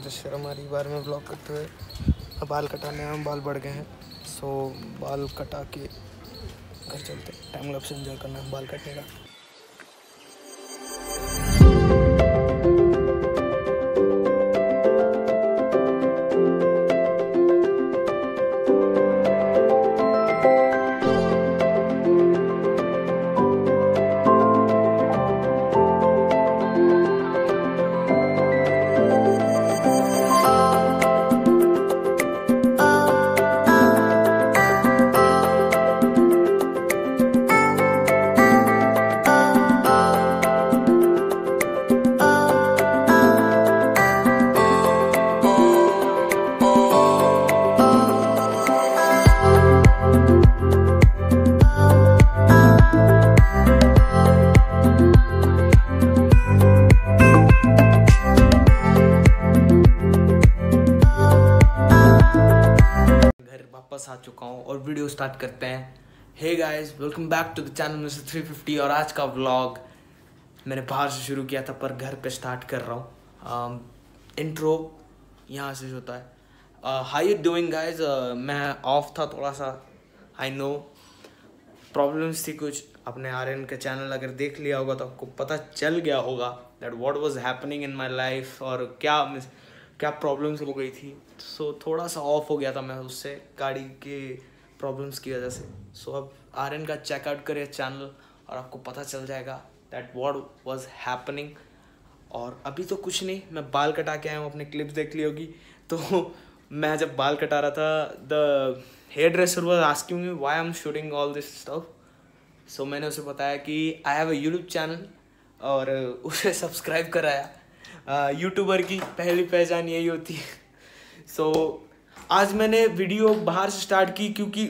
मुझे शर्म आ रही बार में व्लॉग करते हुए। अब बाल कटाने हम बाल बढ़ गए हैं, सो बाल कटा के घर चलते हैं। टाइम लैप्स एंजॉय करना है बाल कटने का। वापस आ चुका हूँ और वीडियो स्टार्ट करते हैं। Hey guys, welcome back to the channel mister 350। और आज का व्लॉग मैंने बाहर से शुरू किया था पर घर पे स्टार्ट कर रहा हूँ। इंट्रो यहाँ से होता है। How you doing guys. मैं ऑफ था थोड़ा सा, आई नो प्रॉब्लम्स थी कुछ। अपने आर्यन के चैनल अगर देख लिया होगा तो आपको पता चल गया होगा that what was happening in my life और क्या प्रॉब्लम्स हो गई थी। सो थोड़ा सा ऑफ हो गया था मैं उससे, गाड़ी के प्रॉब्लम्स की वजह से। सो अब आर्यन का चेकआउट करिए चैनल और आपको पता चल जाएगा दैट व्हाट वाज हैपनिंग। और अभी तो कुछ नहीं, मैं बाल कटा के आया हूँ। अपने क्लिप्स देख ली होगी। तो मैं जब बाल कटा रहा था, the hairdresser was asking me why I am shooting all this stuff. So मैंने उसे बताया कि I have a YouTube channel और उसे सब्सक्राइब कराया। यूट्यूबर की पहली पहचान यही होती है। सो आज मैंने वीडियो बाहर से स्टार्ट की क्योंकि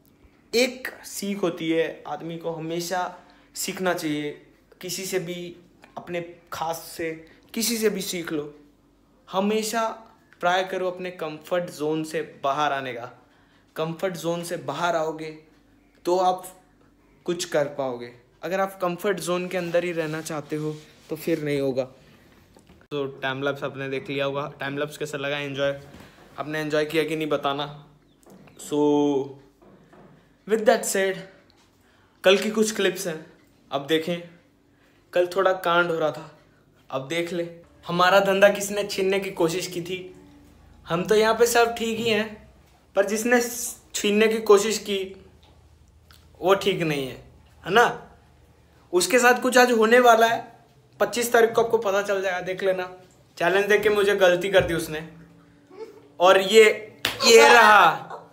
एक सीख होती है, आदमी को हमेशा सीखना चाहिए। किसी से भी, अपने खास से किसी से भी सीख लो। हमेशा ट्राई करो अपने कंफर्ट जोन से बाहर आने का। कंफर्ट जोन से बाहर आओगे तो आप कुछ कर पाओगे। अगर आप कंफर्ट जोन के अंदर ही रहना चाहते हो तो फिर नहीं होगा। तो टाइम लैप्स आपने देख लिया होगा। टाइम लैप्स कैसा लगा, एंजॉय आपने एंजॉय किया कि नहीं बताना। सो विद दैट सेड, कल की कुछ क्लिप्स हैं, अब देखें। कल थोड़ा कांड हो रहा था, अब देख ले। हमारा धंधा किसने छीनने की कोशिश की थी। हम तो यहाँ पे सब ठीक ही हैं, पर जिसने छीनने की कोशिश की वो ठीक नहीं है ना। उसके साथ कुछ आज होने वाला है। 25 तारीख को आपको पता चल जाएगा, देख लेना। चैलेंज देके मुझे गलती कर दी उसने। और ये रहा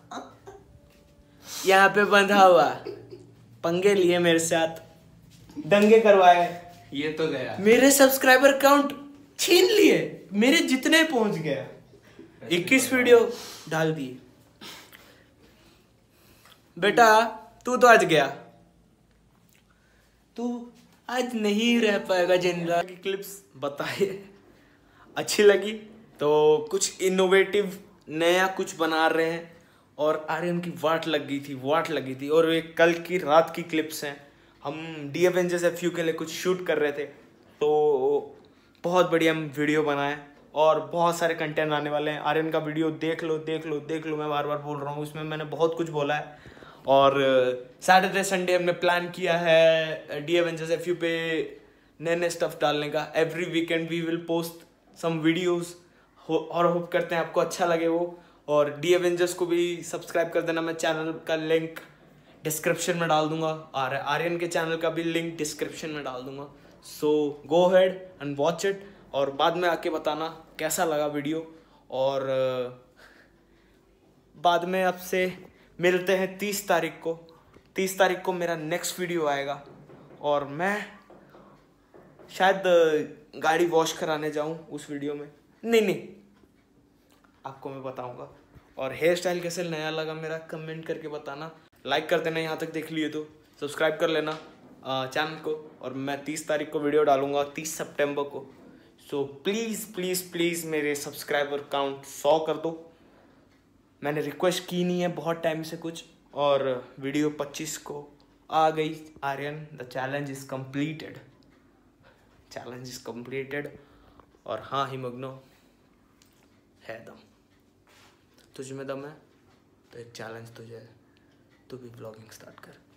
यहाँ पे बंधा हुआ, पंगे लिए मेरे साथ, दंगे करवाए। ये तो गया, मेरे सब्सक्राइबर काउंट छीन लिए, मेरे जितने पहुंच गया। 21 वीडियो डाल दिए। बेटा तू तो आज गया, तू आज नहीं रह पाएगा। जनरल की क्लिप्स बताइए, अच्छी लगी तो कुछ इनोवेटिव नया कुछ बना रहे हैं। और आर्यन की वाट लग गई थी। और ये कल की रात की क्लिप्स हैं। हम डी एवेंजर्स FU के लिए कुछ शूट कर रहे थे, तो बहुत बढ़िया हम वीडियो बनाए और बहुत सारे कंटेंट आने वाले हैं। आर्यन का वीडियो देख लो। मैं बार बार बोल रहा हूँ, उसमें मैंने बहुत कुछ बोला है। और सैटरडे संडे हमने प्लान किया है डी एवेंजर्स FU पे नए स्टफ डालने का। Every weekend we will post some videos और होप करते हैं आपको अच्छा लगे वो। और डी एवेंजर्स को भी सब्सक्राइब कर देना। मैं चैनल का लिंक डिस्क्रिप्शन में डाल दूंगा और आर्यन के चैनल का भी लिंक डिस्क्रिप्शन में डाल दूंगा। So go head and watch it और बाद में आके बताना कैसा लगा वीडियो। और बाद में आपसे मिलते हैं 30 तारीख को। 30 तारीख को मेरा नेक्स्ट वीडियो आएगा और मैं शायद गाड़ी वॉश कराने जाऊं उस वीडियो में। नहीं, आपको मैं बताऊंगा। और हेयर स्टाइल कैसे नया लगा मेरा कमेंट करके बताना। लाइक कर देना, यहाँ तक देख लिए तो सब्सक्राइब कर लेना चैनल को। और मैं 30 तारीख को वीडियो डालूंगा, 30 सितंबर को। सो प्लीज़ मेरे सब्सक्राइबर काउंट 100 कर दो। मैंने रिक्वेस्ट की नहीं है बहुत टाइम से कुछ, और वीडियो 25 को आ गई। Aryan, the challenge is completed. और हाँ हिमग्नो, है दम, तुझ में दम है तो एक चैलेंज तुझे है, तू भी ब्लॉगिंग स्टार्ट कर।